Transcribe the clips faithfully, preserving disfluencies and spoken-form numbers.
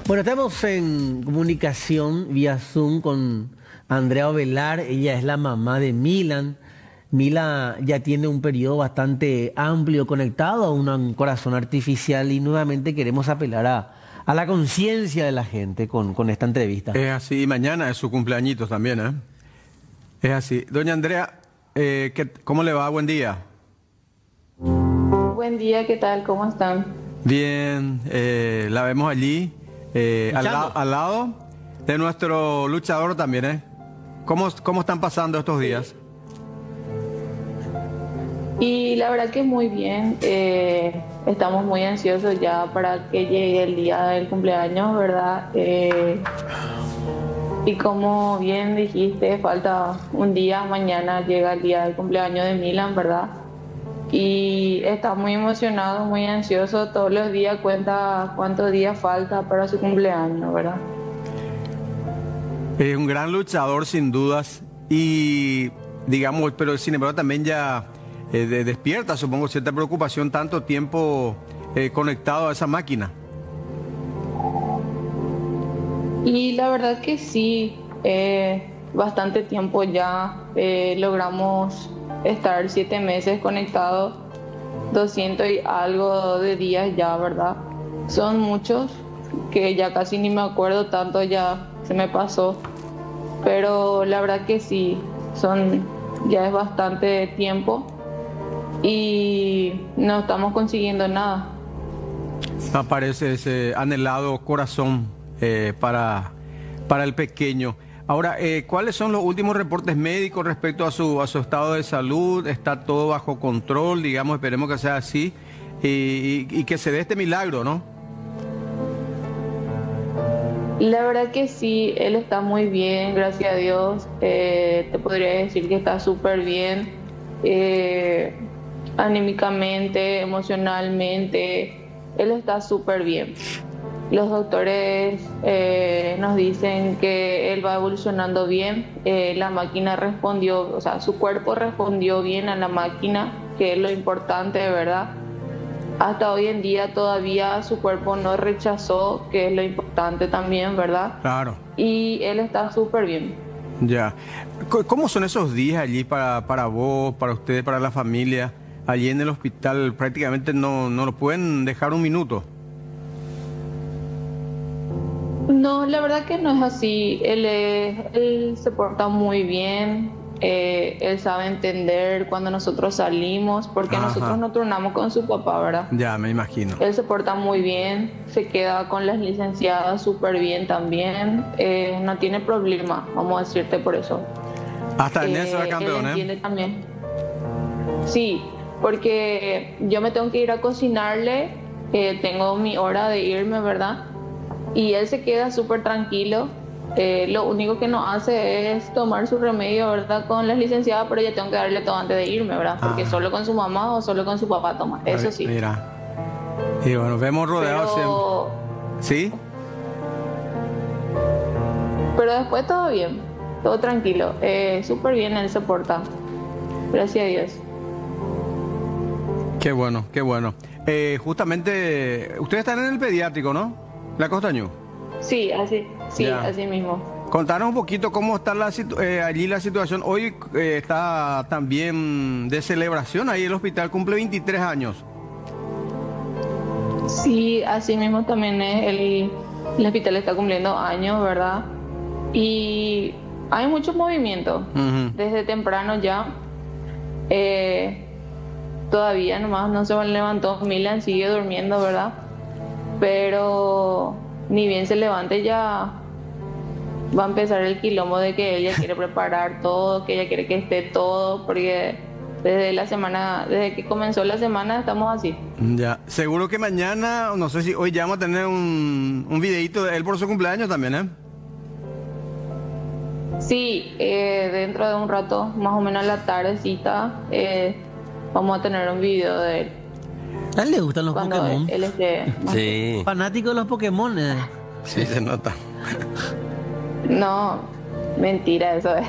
Bueno, estamos en comunicación vía Zoom con Andrea Ovelar. Ella es la mamá de Milan. Mila ya tiene un periodo bastante amplio conectado a un corazón artificial y nuevamente queremos apelar a, a la conciencia de la gente con, con esta entrevista. Es así, y mañana es su cumpleañitos también, ¿eh? Es así. Doña Andrea, eh, ¿qué, ¿cómo le va? Buen día. Buen día, ¿qué tal? ¿Cómo están? Bien, eh, la vemos allí, eh, al, la, al lado de nuestro luchador también, ¿eh? ¿Cómo, cómo están pasando estos días? Y la verdad que muy bien, eh, estamos muy ansiosos ya para que llegue el día del cumpleaños, ¿verdad? Eh, y como bien dijiste, falta un día, mañana llega el día del cumpleaños de Milan, ¿verdad? Y está muy emocionado, muy ansioso, todos los días cuenta cuántos días falta para su cumpleaños, ¿verdad? Es un gran luchador sin dudas y digamos, pero sin embargo también ya... Eh, de, despierta, supongo, cierta preocupación, tanto tiempo eh, conectado a esa máquina. Y la verdad que sí, eh, bastante tiempo ya, eh, logramos estar siete meses conectados, doscientos y algo de días ya, ¿verdad? Son muchos, que ya casi ni me acuerdo tanto, ya se me pasó, pero la verdad que sí, son, ya es bastante tiempo. Y no estamos consiguiendo nada. Aparece ese anhelado corazón eh, para, para el pequeño. Ahora, eh, ¿cuáles son los últimos reportes médicos respecto a su, a su estado de salud? ¿Está todo bajo control? Digamos, esperemos que sea así y, y, y que se dé este milagro, ¿no? La verdad que sí, él está muy bien, gracias a Dios. Eh, te podría decir que está súper bien. Eh, anímicamente, emocionalmente, él está súper bien. Los doctores eh, nos dicen que él va evolucionando bien, eh, la máquina respondió, o sea, su cuerpo respondió bien a la máquina, que es lo importante, ¿verdad? Hasta hoy en día todavía su cuerpo no rechazó, que es lo importante también, ¿verdad? Claro. Y él está súper bien. Ya. ¿Cómo son esos días allí para, para vos, para ustedes, para la familia? Allí en el hospital prácticamente no, no lo pueden dejar un minuto. No, la verdad que no es así. Él, es, él se porta muy bien. Eh, él sabe entender cuando nosotros salimos, porque Ajá. nosotros no turnamos con su papá, ¿verdad? Ya, me imagino. Él se porta muy bien, se queda con las licenciadas súper bien también. Eh, no tiene problema, vamos a decirte por eso. Hasta en eh, eso es campeón, él ¿eh? entiende también. Sí. Porque yo me tengo que ir a cocinarle, eh, tengo mi hora de irme, ¿verdad? Y él se queda súper tranquilo. Eh, lo único que no hace es tomar su remedio, ¿verdad? Con las licenciadas, pero yo tengo que darle todo antes de irme, ¿verdad? Porque ah. solo con su mamá o solo con su papá toma, eso sí. Mira. Y bueno, vemos rodeados pero... siempre. ¿Sí? Pero después todo bien, todo tranquilo. Eh, súper bien él se porta. Gracias a Dios. Qué bueno, qué bueno. Eh, justamente, ustedes están en el pediátrico, ¿no? La Costañú. Sí, así, sí, ya. Así mismo. Contanos un poquito cómo está la eh, allí la situación. Hoy eh, está también de celebración ahí el hospital, cumple veintitrés años. Sí, así mismo también es, el, el hospital está cumpliendo años, ¿verdad? Y hay mucho movimiento, uh-huh. Desde temprano ya. Eh, Todavía nomás no se levantó Milan, sigue durmiendo, ¿verdad? Pero ni bien se levante ya va a empezar el quilombo de que ella quiere preparar todo, que ella quiere que esté todo, porque desde la semana, desde que comenzó la semana estamos así. Ya, seguro que mañana, no sé si hoy ya vamos a tener un, un videíto de él por su cumpleaños también, ¿eh? Sí, eh, dentro de un rato, más o menos a la tardecita, eh, vamos a tener un video de él. ¿A él le gustan los Cuando Pokémon? Él esté sí. Fanático de los Pokémon. Eh. Sí, se nota. No, mentira, eso es.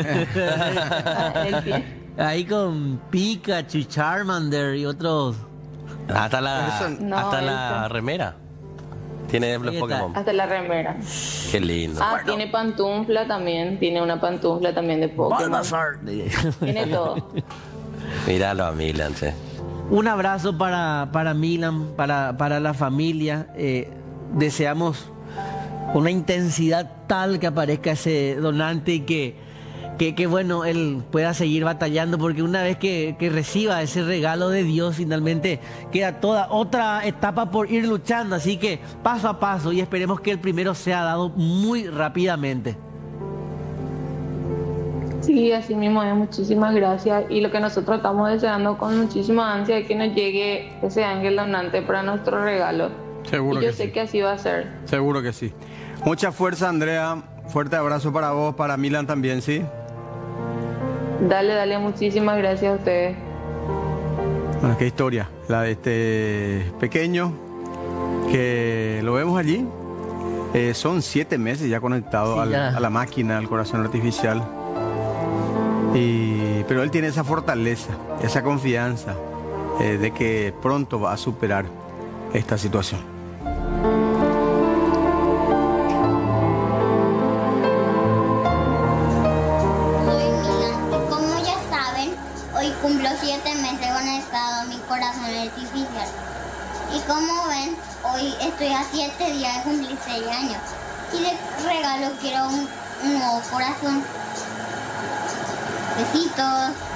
Ahí con Pikachu, Charmander y otros. Hasta la, no, hasta eso. la remera. Tiene los Ahí está. Pokémon. Hasta la remera. Qué lindo. Ah, tiene pantufla también. Tiene una pantufla también de Pokémon. Balbazar. Tiene todo. Míralo a Milan, che. Un abrazo para, para Milan, para, para la familia. Eh, deseamos una intensidad tal que aparezca ese donante y que, que, que, bueno, él pueda seguir batallando, porque una vez que, que reciba ese regalo de Dios, finalmente queda toda otra etapa por ir luchando. Así que paso a paso, y esperemos que el primero sea dado muy rápidamente. Sí, así mismo es. Muchísimas gracias. Y lo que nosotros estamos deseando con muchísima ansia es que nos llegue ese ángel donante para nuestro regalo. Seguro y yo que sé sí. que así va a ser. Seguro que sí. Mucha fuerza, Andrea. Fuerte abrazo para vos, para Milan también, ¿sí? Dale, dale, muchísimas gracias a ustedes. Bueno, qué historia, la de este pequeño que lo vemos allí. Eh, son siete meses ya conectado Sí, al- ya. a la máquina, al corazón artificial. Y, pero él tiene esa fortaleza, esa confianza eh, de que pronto va a superar esta situación. Soy Milan y como ya saben, hoy cumplo siete meses conectado a mi corazón artificial. Y como ven, hoy estoy a siete días de cumplir seis años. Y de regalo quiero un, un nuevo corazón. Besitos.